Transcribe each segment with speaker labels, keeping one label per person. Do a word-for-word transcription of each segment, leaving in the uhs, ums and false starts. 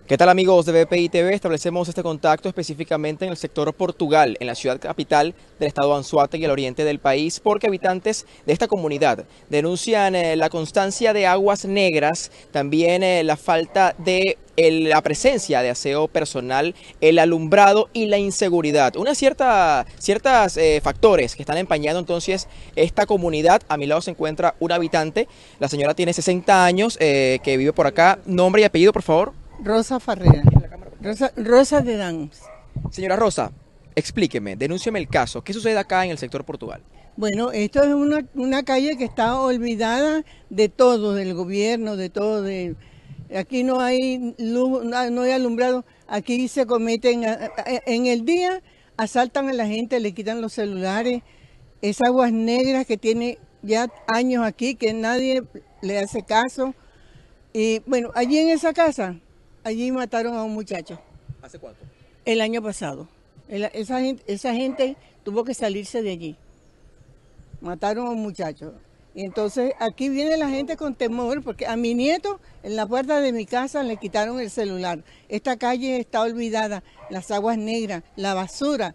Speaker 1: ¿Qué tal amigos de B P I T V? Establecemos este contacto específicamente en el sector Portugal, en la ciudad capital del estado Anzoátegui, al oriente del país, porque habitantes de esta comunidad denuncian eh, la constancia de aguas negras, también eh, la falta de el- la presencia de aseo personal, el alumbrado y la inseguridad. Una cierta, ciertos factores que están empañando entonces esta comunidad. A mi lado se encuentra un habitante, la señora tiene sesenta años, eh, que vive por acá. Nombre y apellido, por favor.
Speaker 2: Rosa Farrera. Rosa, Rosa de Dans.
Speaker 1: Señora Rosa, explíqueme, denúnciame el caso. ¿Qué sucede acá en el sector Portugal?
Speaker 2: Bueno, esto es una, una calle que está olvidada de todo, del gobierno, de todo. De, aquí no hay luz, no no hay alumbrado. Aquí se cometen, a- a- en el día asaltan a la gente, le quitan los celulares. Es aguas negras que tiene ya años aquí, que nadie le hace caso. Y bueno, allí en esa casa, allí mataron a un muchacho.
Speaker 1: ¿Hace cuánto?
Speaker 2: El año pasado. El- esa, gente, esa gente tuvo que salirse de allí. Mataron a un muchacho. Y entonces aquí viene la gente con temor porque a mi nieto en la puerta de mi casa le quitaron el celular. Esta calle está olvidada, las aguas negras, la basura.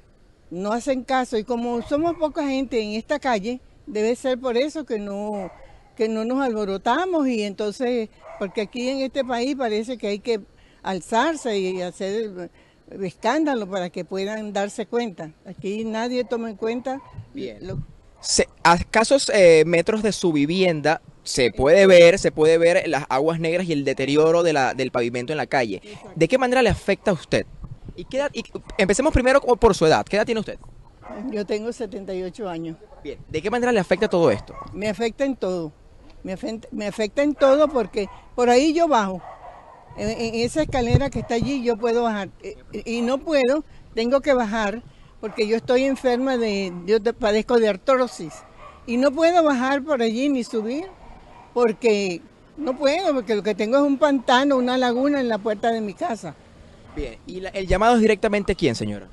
Speaker 2: No hacen caso y como somos poca gente en esta calle, debe ser por eso que no, que no nos alborotamos y entonces, porque aquí en este país parece que hay que alzarse y hacer escándalo para que puedan darse cuenta. Aquí nadie toma en cuenta.
Speaker 1: Bien.
Speaker 2: Lo,
Speaker 1: Se- a escasos eh, metros de su vivienda se puede ver, se puede ver las aguas negras y el deterioro de la, del pavimento en la calle. ¿De qué manera le afecta a usted? Y qué edad- y empecemos primero como por su edad. ¿Qué edad tiene usted?
Speaker 2: yo tengo setenta y ocho años.
Speaker 1: Bien. ¿De qué manera le afecta todo esto?
Speaker 2: Me afecta en todo. Me afecta, me afecta en todo porque por ahí yo bajo. En, en esa escalera que está allí yo puedo bajar. Eh, Y no puedo, tengo que bajar porque yo estoy enferma de, yo te- padezco de artrosis. Y no puedo bajar por allí ni subir porque no puedo, porque lo que tengo es un pantano, una laguna en la puerta de mi casa.
Speaker 1: Bien. ¿Y la- el llamado es directamente a quién, señora?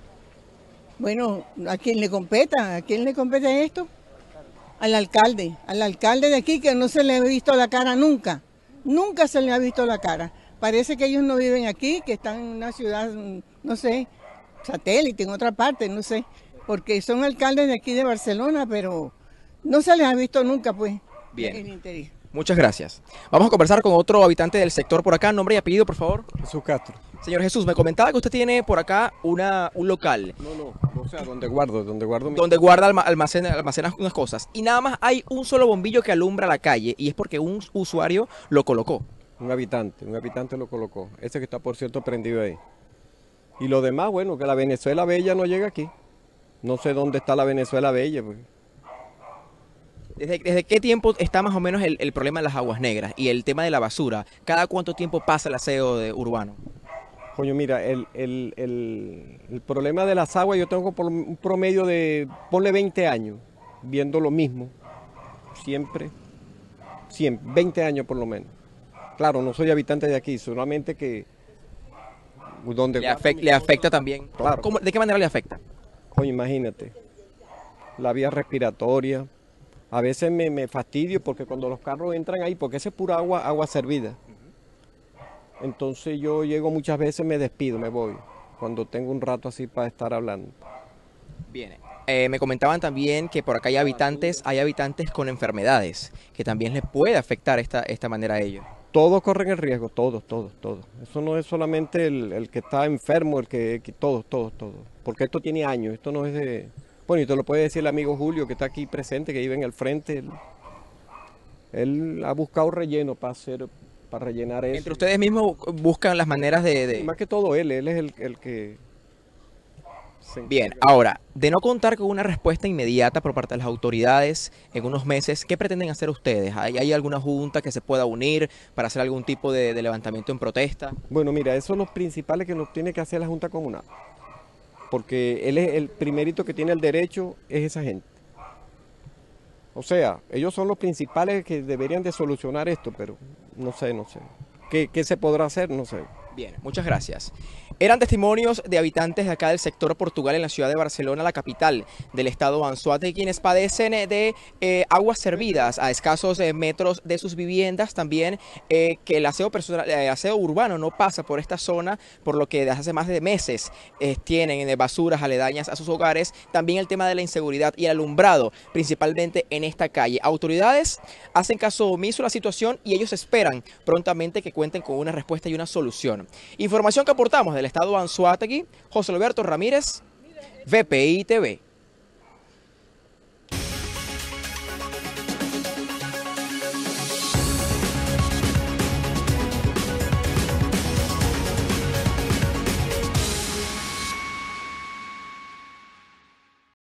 Speaker 2: Bueno, ¿a quién le competa? ¿A quién le compete esto? Al alcalde, al alcalde de aquí que no se le ha visto la cara nunca, nunca se le ha visto la cara. Parece que ellos no viven aquí, que están en una ciudad, mm, no sé, satélite, en otra parte, no sé, porque son alcaldes de aquí de Barcelona, pero no se les ha visto nunca, pues,
Speaker 1: Bien.
Speaker 2: en el interior.
Speaker 1: Muchas gracias. Vamos a conversar con otro habitante del sector por acá. Nombre y apellido, por favor.
Speaker 3: Jesús Castro.
Speaker 1: Señor Jesús, me comentaba que usted tiene por acá una, un local
Speaker 3: No, no, o sea, donde guardo, donde guardo mi...
Speaker 1: donde guarda, alma- almacena, almacena unas cosas. Y nada más hay un solo bombillo que alumbra la calle y es porque un usuario lo colocó.
Speaker 3: Un habitante, un habitante lo colocó. Ese que está, por cierto, prendido ahí. Y lo demás, bueno, que la Venezuela Bella no llega aquí. No sé dónde está la Venezuela Bella. Pues.
Speaker 1: ¿Desde, desde qué tiempo está más o menos el, el problema de las aguas negras y el tema de la basura? ¿Cada cuánto tiempo pasa el aseo de urbano?
Speaker 3: Coño, mira, el, el, el, el problema de las aguas, yo tengo por un promedio de, ponle veinte años, viendo lo mismo. Siempre, siempre, veinte años por lo menos. Claro, no soy habitante de aquí, solamente que... Donde
Speaker 1: ¿Le,
Speaker 3: guardo
Speaker 1: afec-
Speaker 3: mi
Speaker 1: le
Speaker 3: cosa,
Speaker 1: afecta también?
Speaker 3: Claro.
Speaker 1: ¿Cómo- ¿De qué manera le afecta?
Speaker 3: Coño, imagínate, la vía respiratoria. A veces me, me fastidio porque cuando los carros entran ahí, porque esa es pura agua, agua servida. Entonces yo llego muchas veces, me despido, me voy, cuando tengo un rato así para estar hablando.
Speaker 1: Bien. Eh, me comentaban también que por acá hay habitantes, hay habitantes con enfermedades, que también les puede afectar esta, esta manera a ellos.
Speaker 3: Todos corren el riesgo, todos, todos, todos. Eso no es solamente el, el que está enfermo, el que, que- todos, todos, todos. Porque esto tiene años, esto no es de... Bueno, y te lo puede decir el amigo Julio que está aquí presente, que vive en el frente. Él, él ha buscado relleno para hacer, para rellenar eso.
Speaker 1: Entre ustedes mismos buscan las maneras de... de-
Speaker 3: Y más que todo él, él es el, el que... se
Speaker 1: Bien,
Speaker 3: encarga.
Speaker 1: ahora, de no contar con una respuesta inmediata por parte de las autoridades en unos meses, ¿qué pretenden hacer ustedes? ¿Hay, hay alguna junta que se pueda unir para hacer algún tipo de, de levantamiento en protesta?
Speaker 3: Bueno, mira, eso es lo principal que nos tiene que hacer la Junta Comunal. Porque él es el primerito que tiene el derecho, es esa gente. O sea, ellos son los principales que deberían de solucionar esto, pero no sé, no sé. ¿Qué, qué se podrá hacer? No sé.
Speaker 1: Bien, muchas gracias. Eran testimonios de habitantes de acá del sector Portugal en la ciudad de Barcelona, la capital del estado Anzoátegui, quienes padecen de eh, aguas servidas a escasos eh, metros de sus viviendas. También eh, que el aseo, personal, el aseo urbano no pasa por esta zona, por lo que desde hace más de meses eh, tienen eh, basuras aledañas a sus hogares. También el tema de la inseguridad y el alumbrado, principalmente en esta calle. Autoridades hacen caso omiso a la situación y ellos esperan prontamente que cuenten con una respuesta y una solución. Información que aportamos del estado Anzoátegui, José Alberto Ramírez, V P I T V.